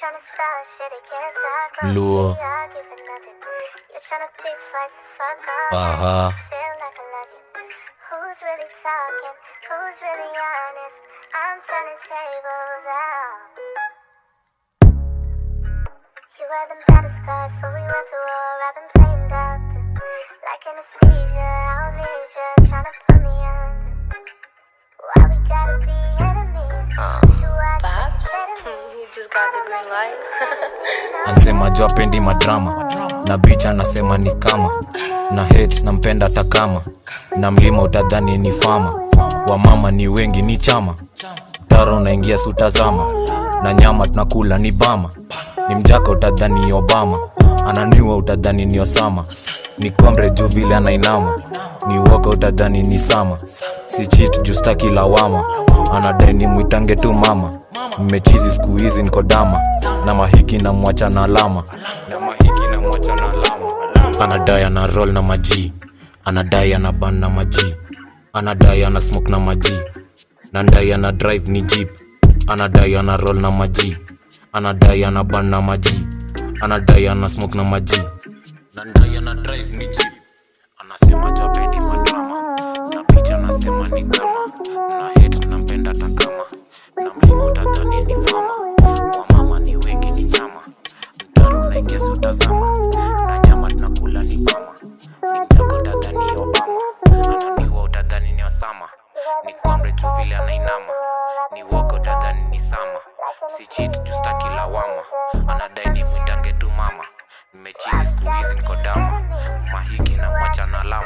Luo. Aha. Who's really talking? Who's really honest? I'm turning tables out. You had them battle scars before we went to war. I've been playing doctor, like anesthesia. I don't need you trying to put me under. Why we gotta be enemies? Perhaps he just got the green light. Anasema jopendi madrama, na bitch anasema ni kama na hate na mpenda takama, na mlima utadhani ni fama, wa mama ni wengi ni chama, taro naingia sutazama, na nyama tunakula ni bama, ni mjaka utadhani Obama, ananiwa utadhani ni Osama, ni kombre juu vile anainama, ni woka utadhani ni Sama, si cheat juu staki lawama, anadai ni mwitange tu mama, mmechizi siku hizi niko dama, na mahiki na mwacha na alama, anadai ana roll na maji, anadai ana ban na maji, anadai ana smoke na maji, nandai ana drive ni jeep, anadai ana roll na maji, anadai ana ban na maji, anadai ana smoke na maji, nandai ana drive ni jeep, anasema jopendi madrama, na picha anasema ni kama na hate na mpenda takama, na mlima utadhani ni fama, wa mama ni wengi ni chama, mtaro naingia sutazama, na nyama tunakula ni bama, ni mjaka utadhani Obama, ananiwa utadhani ni Osama, ni kombre tu vile anainama, ni woka utadhani ni Sama, si cheat juu staki lawama, anadai ni mwitange tu mama, nimechizi siku hizi niko dama, mahiki na mwacha na alama.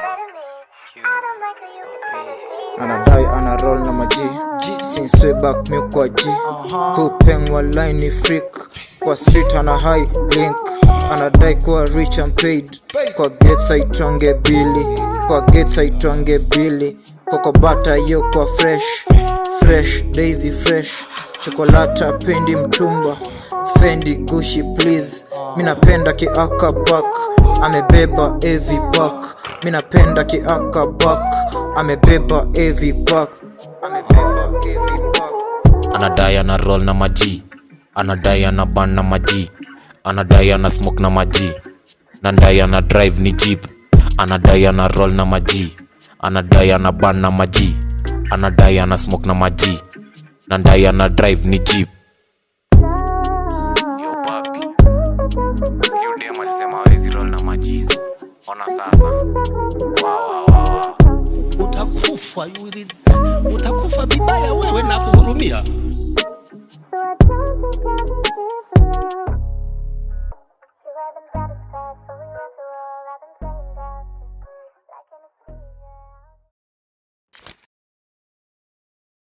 Anadai ana roll na maji, since way back mi kwa G, Kupeng walai ni freak, kwa street ana high link, anadai kuwa rich and paid, kwa gates aitwange Billy, kwa gates aitwange Billy, koko bata yo kwa fresh, daisy fresh, chokolata pendi mtumba, Fendi Gucci please, minapenda kiaka back, amebeba heavy back, minapenda kiaka back, amebeba heavy back, anadai ana roll na maji, anadai ana ban na maji, anadai ana smoke na maji, nandai ana drive ni jeep, anadai ana roll na maji, anadai ana ban na maji, anadai ana smoke na maji, nandai ana drive ni jeep. Yo papi, sikio dem alisema hawezi roll na maji, ona sasa. Wow. Utakufa vibaya wewe na kuhurumia.